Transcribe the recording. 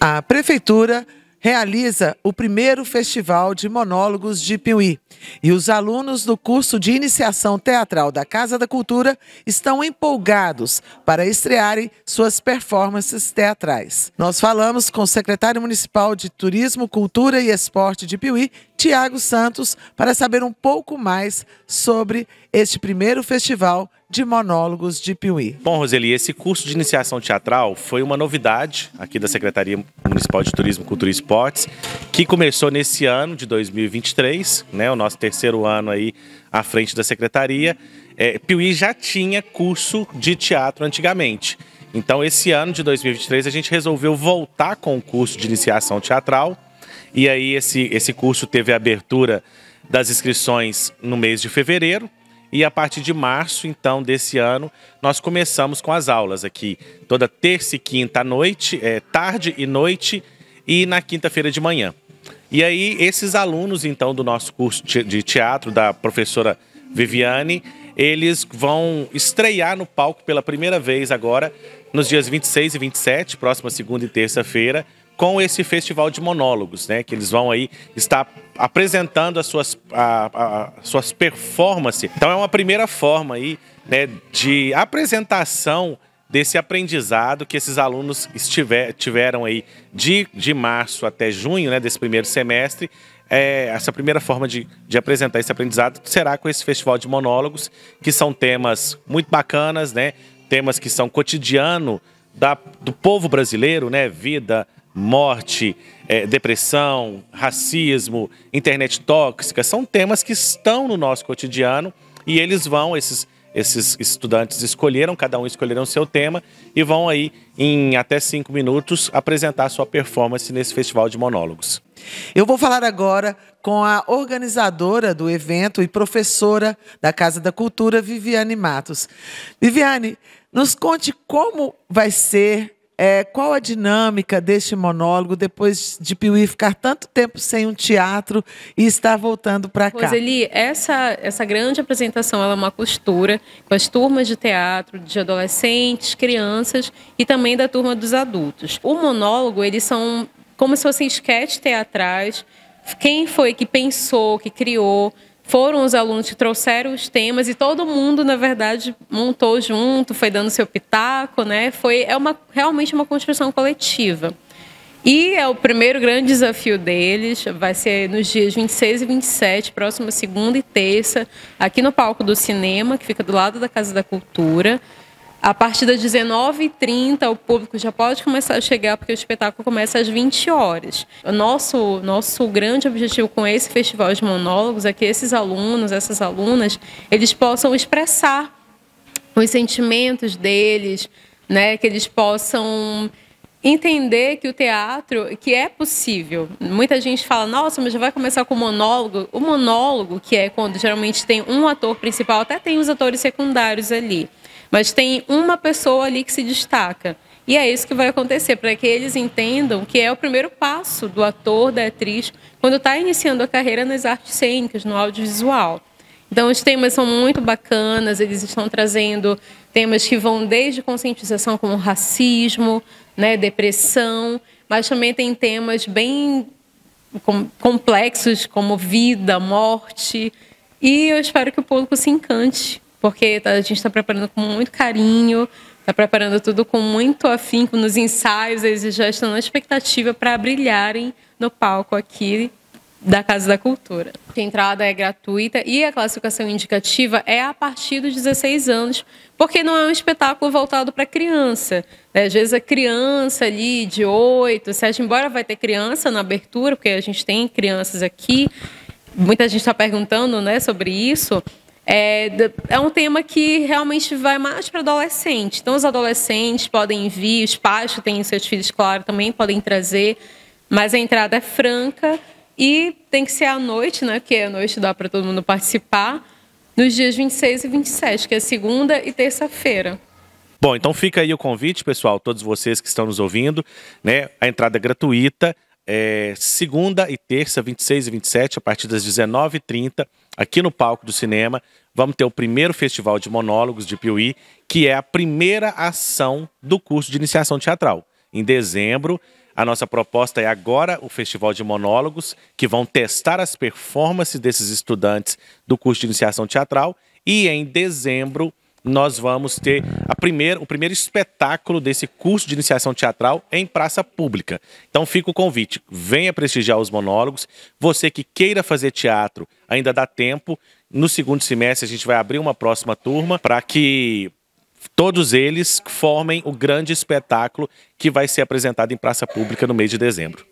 A Prefeitura realiza o primeiro Festival de Monólogos de Piuí. E os alunos do curso de iniciação teatral da Casa da Cultura estão empolgados para estrearem suas performances teatrais. Nós falamos com o secretário municipal de Turismo, Cultura e Esporte de Piuí, Tiago Santos, para saber um pouco mais sobre este primeiro Festival de Monólogos de Piuí. Bom, Roseli, esse curso de iniciação teatral foi uma novidade aqui da Secretaria Municipal de Turismo, Cultura e Esportes, que começou nesse ano de 2023, né, o nosso terceiro ano aí à frente da Secretaria. Piuí já tinha curso de teatro antigamente. Então, esse ano de 2023, a gente resolveu voltar com o curso de iniciação teatral. E aí, esse curso teve a abertura das inscrições no mês de fevereiro. E a partir de março, então, desse ano, nós começamos com as aulas aqui. Toda terça e quinta à noite, tarde e noite, e na quinta-feira de manhã. E aí, esses alunos, então, do nosso curso de teatro, da professora Viviane, eles vão estrear no palco pela primeira vez agora, nos dias 26 e 27, próxima segunda e terça-feira, com esse festival de monólogos, né? Que eles vão aí estar apresentando as suas performances. Então é uma primeira forma aí, né, de apresentação desse aprendizado que esses alunos tiveram aí de março até junho, né, desse primeiro semestre. Essa primeira forma de apresentar esse aprendizado será com esse festival de monólogos, que são temas muito bacanas, né? Temas que são cotidiano do povo brasileiro, né? Vida, morte, depressão, racismo, internet tóxica, são temas que estão no nosso cotidiano e eles vão, esses estudantes cada um escolheram o seu tema e vão aí, em até 5 minutos, apresentar sua performance nesse festival de monólogos. Eu vou falar agora com a organizadora do evento e professora da Casa da Cultura, Viviane Matos. Viviane, nos conte como vai ser, qual a dinâmica deste monólogo depois de Piuí ficar tanto tempo sem um teatro e estar voltando para cá. Roseli, essa grande apresentação ela é uma costura com as turmas de teatro, de adolescentes, crianças e também da turma dos adultos. O monólogo, eles são como se fossem esquetes teatrais. Quem foi que pensou, que criou, foram os alunos que trouxeram os temas e todo mundo, na verdade, montou junto, foi dando seu pitaco, né? Realmente uma construção coletiva. E é o primeiro grande desafio deles, vai ser nos dias 26 e 27, próxima segunda e terça, aqui no palco do cinema, que fica do lado da Casa da Cultura. A partir das 19h30, o público já pode começar a chegar, porque o espetáculo começa às 20 horas. O nosso grande objetivo com esse festival de monólogos é que esses alunos, essas alunas, eles possam expressar os sentimentos deles, né? Que eles possam entender que o teatro, que é possível. Muita gente fala, nossa, mas já vai começar com o monólogo. O monólogo, que é quando geralmente tem um ator principal, até tem os atores secundários ali. Mas tem uma pessoa ali que se destaca. E é isso que vai acontecer, para que eles entendam que é o primeiro passo do ator, da atriz, quando está iniciando a carreira nas artes cênicas, no audiovisual. Então, os temas são muito bacanas, eles estão trazendo temas que vão desde conscientização como racismo, né, depressão, mas também tem temas bem complexos como vida, morte. E eu espero que o público se encante, porque a gente está preparando com muito carinho, está preparando tudo com muito afinco nos ensaios, eles já estão na expectativa para brilharem no palco aqui da Casa da Cultura. A entrada é gratuita e a classificação indicativa é a partir dos 16 anos, porque não é um espetáculo voltado para criança. Às vezes a criança ali de 8, 7, embora vai ter criança na abertura, porque a gente tem crianças aqui, muita gente está perguntando, né, sobre isso. É um tema que realmente vai mais para adolescente. Então, os adolescentes podem vir, os pais que têm seus filhos, claro, também podem trazer, mas a entrada é franca e tem que ser à noite, né? Porque à noite dá para todo mundo participar, nos dias 26 e 27, que é segunda e terça-feira. Bom, então fica aí o convite, pessoal, todos vocês que estão nos ouvindo, né? A entrada é gratuita. Segunda e terça, 26 e 27, a partir das 19h30, aqui no palco do cinema, vamos ter o primeiro festival de monólogos de Piuí, que é a primeira ação do curso de iniciação teatral. Em dezembro, A nossa proposta é agora o Festival de Monólogos, que vão testar as performances desses estudantes do curso de iniciação teatral. E em dezembro nós vamos ter o primeiro espetáculo desse curso de iniciação teatral em praça pública. Então fica o convite, venha prestigiar os monólogos. Você que queira fazer teatro, ainda dá tempo. No segundo semestre a gente vai abrir uma próxima turma para que todos eles formem o grande espetáculo que vai ser apresentado em praça pública no mês de dezembro.